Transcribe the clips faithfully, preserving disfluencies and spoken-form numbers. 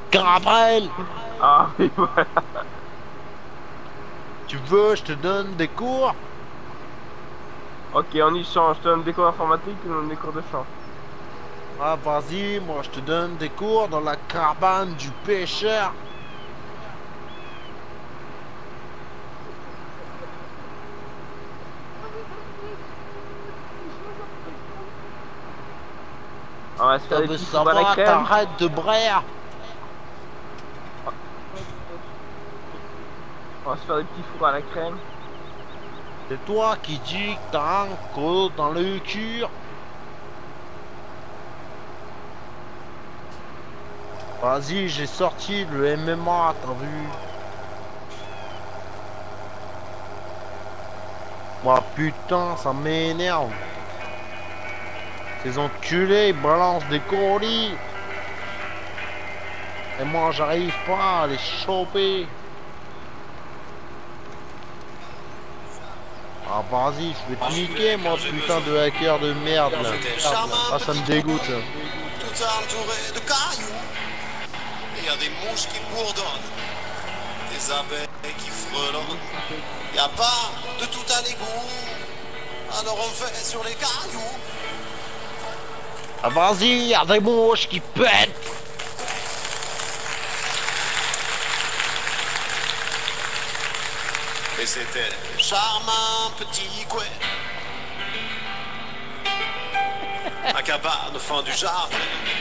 Cabrel. Ah oui, voilà. Tu veux, je te donne des cours? Ok, on y change. Je te donne des cours d'informatique ou donne des cours de chant. Ah, vas-y, moi je te donne des cours dans la cabane du pêcheur. On va se faire Ça des veut petits fours à la savoir, crème. t'arrêtes de braire. On va se faire des petits fours à la crème. C'est toi qui dis que t'as un coup dans le cul. Vas-y, j'ai sorti le M M A, t'as vu? Moi putain, ça m'énerve. Ces enculés, ils balancent des colis. Et moi, j'arrive pas à les choper. Ah vas-y, je vais te niquer, moi putain de hacker de merde là. Ah ça me dégoûte. Tout entouré de cailloux. Il y a des mouches qui bourdonnent, des abeilles qui frelonnent. Il n'y a pas de tout à l'égout. Alors on fait sur les cailloux. Ah vas-y, y'a des mouches qui pètent. Et c'était charmant petit couet. Un cabane au fond du jardin.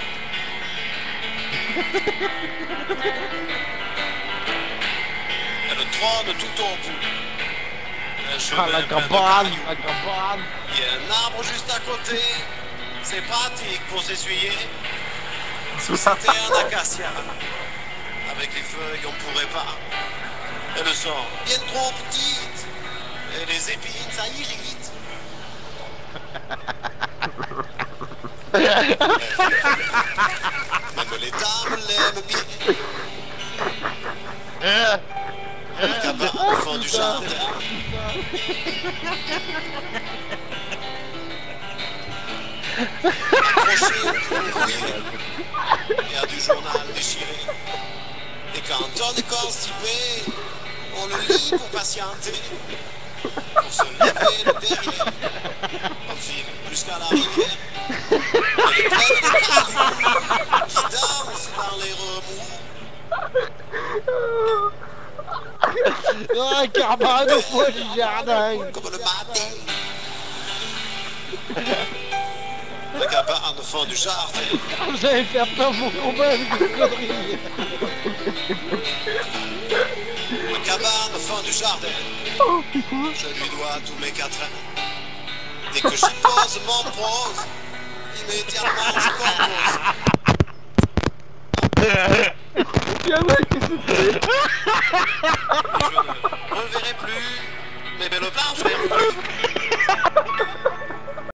Et le trône tout au bout. Un Ah chemin la plein de cabane, cailloux. la cabane. Il y a un arbre juste à côté. C'est pratique pour s'essuyer. Si c'était un acacia, avec les feuilles on pourrait pas. Elles sont bien trop petites. Et les épines ça irrite. Même les dames l'aiment bien. Le cabane au fond du jardin. Accroché au courrier. Il y a du journal déchiré. Et quand on est constipé, on le lit pour patienter. Pour se lever le derrière. On file jusqu'à la rivière. Elle est pleine de cailloux qui dansent dans les remous. Ah cabane au fond du jardin. Comme le matin. La cabane au fond du jardin. Ah, vous allez faire peur mon combat avec des conneries. La cabane au fond du jardin. Je lui dois tous mes quatrains. Dès que j'y pose mon prose, immédiatement je compose. Tiens, mec, qu'est-ce que c'est?